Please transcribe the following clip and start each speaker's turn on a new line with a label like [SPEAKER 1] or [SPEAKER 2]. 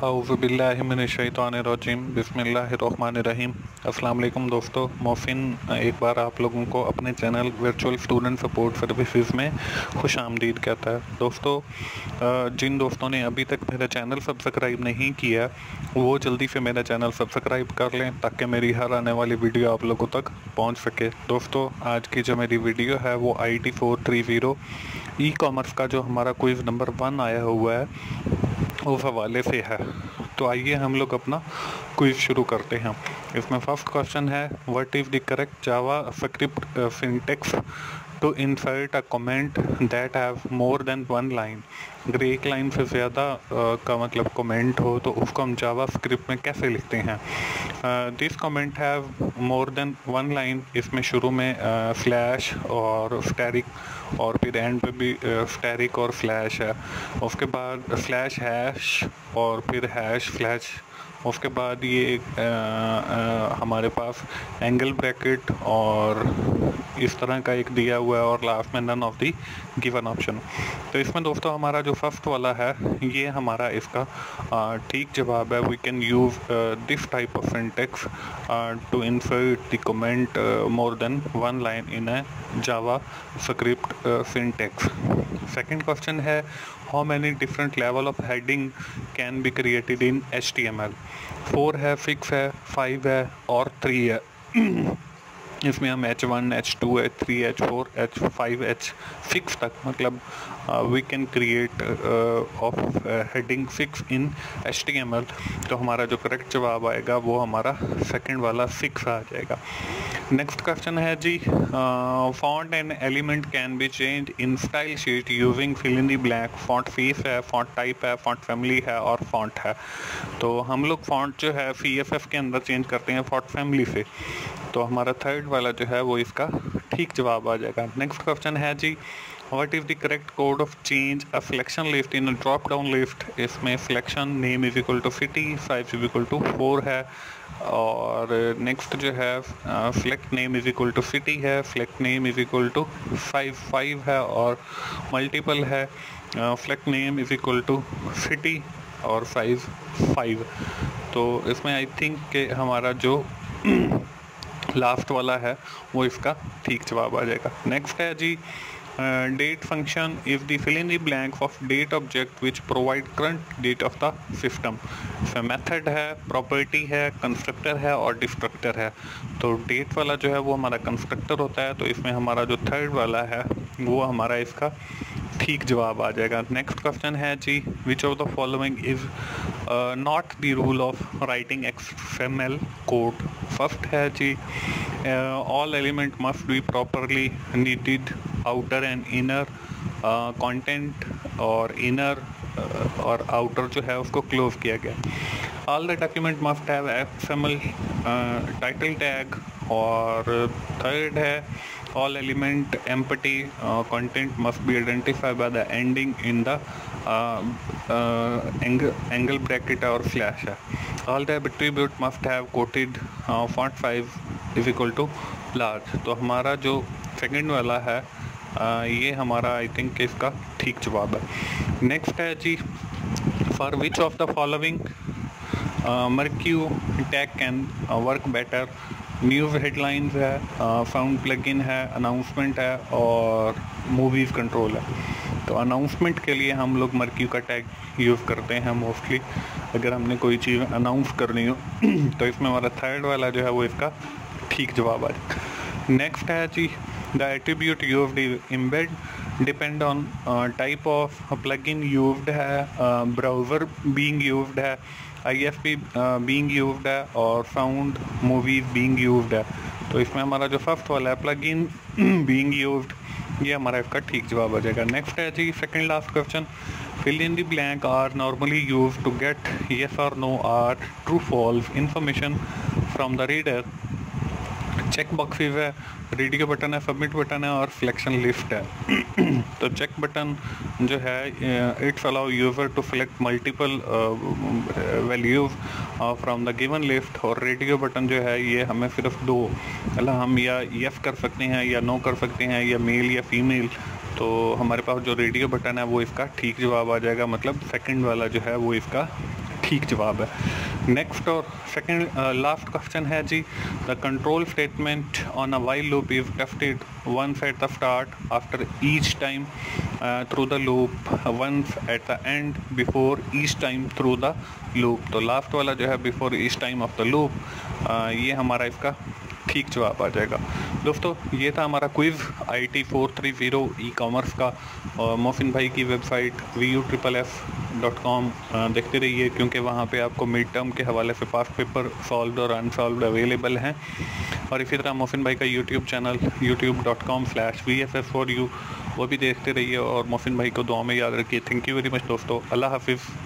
[SPEAKER 1] औज़ुबिल्लाहिमिनश्शैतानिर्रजीम बिस्मिल्लाहिर्रहमानिर्रहीम। अस्सलाम वालेकुम दोस्तों, मोहसिन एक बार आप लोगों को अपने channel virtual student support services में खुश आमदीद कहता है। दोस्तों, जिन दोस्तों ने अभी तक मेरा चैनल सब्सक्राइब नहीं किया वो जल्दी से मेरा चैनल सब्सक्राइब कर लें ताकि मेरी हर आने वाली वीडियो आप लोगों तक पहुंच सके। दोस्तों, आज की जो मेरी वीडियो है वो IT430 ई कॉमर्स का जो हमारा क्विज़ नंबर 1 आया हुआ है उस हवाले से है। तो आइए हम लोग अपना क्विज शुरू करते हैं। इसमें फर्स्ट क्वेश्चन है, what is the correct JavaScript syntax to insert a comment that have more than one line. अगर एक लाइन से ज़्यादा का मतलब कमेंट हो तो उसको हम जावा स्क्रिप्ट में कैसे लिखते हैं। This comment have more than one line, इसमें शुरू में स्लैश और स्टैरिक और फिर एंड पे भी स्टैरिक और स्लैश है। उसके बाद स्लैश हैश और फिर हैश स्लैश। उसके बाद ये हमारे पास एंगल ब्रैकेट और इस तरह का एक दिया हुआ है और लास्ट में none of the given option. तो इसमें दोस्तों हमारा जो फर्स्ट वाला है ये हमारा इसका ठीक जवाब है। We can use this type of syntax to insert the comment more than one line in a JavaScript syntax. Second question है, how many different level of heading can be created in HTML। 4 है, 6 है, 5 है और 3 है। इसमें हम H1, H2, H3, H4, H5, H6 तक मतलब we can create of heading 6 in HTML। तो हमारा जो करेक्ट जवाब आएगा वो हमारा सेकंड वाला 6 आ जाएगा। नेक्स्ट क्वेश्चन है जी, font and element can be change in style sheet using fill in the blank. Font face है, फॉन्ट टाइप है, फॉन्ट फैमिली है और फॉन्ट है। तो हम लोग फॉन्ट जो है CSS के अंदर चेंज करते हैं फॉन्ट फैमिली से। तो हमारा थर्ड वाला जो है वो इसका ठीक जवाब आ जाएगा। नेक्स्ट क्वेश्चन है जी, what is the correct code of change a selection list in a drop down list. इसमें selection name is equal to city, size is equal to 4 है। और नेक्स्ट जो है select name is equal to city है, select name is equal to 5 है और multiple है। Select name is equal to city और साइज 5। तो इसमें आई थिंक कि हमारा जो लास्ट वाला है वो इसका ठीक जवाब आ जाएगा। नेक्स्ट है जी, date function if the fill in the blank of date object which provide current date of the system. इसमें मेथड है, प्रॉपर्टी है, कंस्ट्रक्टर है और डिस्ट्रक्टर है। तो डेट वाला जो है वो हमारा कंस्ट्रक्टर होता है। तो इसमें हमारा जो थर्ड वाला है वो हमारा इसका ठीक जवाब आ जाएगा। नेक्स्ट क्वेश्चन है जी, which of the following is not the rule of writing XML code. First है जी, all element must be properly nested outer and inner content और इनर और आउटर जो है उसको क्लोज किया गया। All the document must have XML title tag. और थर्ड है, all element empty content must be identified by the ending in the angle bracket or slash है। all the attribute must have quoted font size is equal to large। तो हमारा जो second वाला है ये हमारा आई थिंक इसका ठीक जवाब है। नेक्स्ट है जी, for which of the following marquee tag can work better. News headlines है, साउंड प्लगइन है, अनाउंसमेंट है और मूवीज़ कंट्रोल है। तो अनाउंसमेंट के लिए हम लोग मर्क्यू का टैग यूज़ करते हैं मोस्टली अगर हमने कोई चीज़ अनाउंस करनी हो। तो इसमें हमारा थर्ड वाला जो है वो इसका ठीक जवाब आ जाए। नेक्स्ट है जी, the attribute used embed depend on type of plugin used है, ब्राउज़र बीइंग यूज्ड है, IFP बीइंग यूज्ड है और साउंड मूवीज बीइंग यूज्ड है। तो इसमें हमारा जो फर्स्ट वाला है प्लगइन बीइंग यूज्ड ये हमारा इसका ठीक जवाब आ जाएगा। नेक्स्ट है जी, second last question, fill in the blank are normally used to get yes और no are true false information from the reader. Check boxes है, रेडियो बटन है, सबमिट बटन है और सिलेक्शन लिस्ट है। तो चेक बटन जो है it's allow user to select multiple values from the given list. और रेडियो बटन जो है ये हमें सिर्फ 2 मतलब हम या यस कर सकते हैं या नो कर सकते हैं या मेल या फीमेल। तो हमारे पास जो रेडियो बटन है वो इसका ठीक जवाब आ जाएगा, मतलब सेकंड वाला जो है वो इसका ठीक ठीक जवाब है। नेक्स्ट और सेकंड लास्ट क्वेश्चन है जी, the control statement on a while loop is tested once at the start after each time through the loop, once at the end before each time through the loop. तो last वाला जो है before each time of the loop, ये हमारा इसका ठीक जवाब आ जाएगा। दोस्तों ये था हमारा क्विज़ IT430 ई कॉमर्स का। और मोहसिन भाई की वेबसाइट VUFFF.com देखते रहिए, क्योंकि वहाँ पे आपको मिड टर्म के हवाले से पास्ट पेपर सॉल्व और अनसॉल्व अवेलेबल हैं। और इसी तरह मोहसिन भाई का यूट्यूब चैनल youtube.com/VSSS4U, वो भी देखते रहिए। और मोहसिन भाई को दुआ में याद रखिए। थैंक यू वेरी मच दोस्तों, अल्लाह हाफिज़।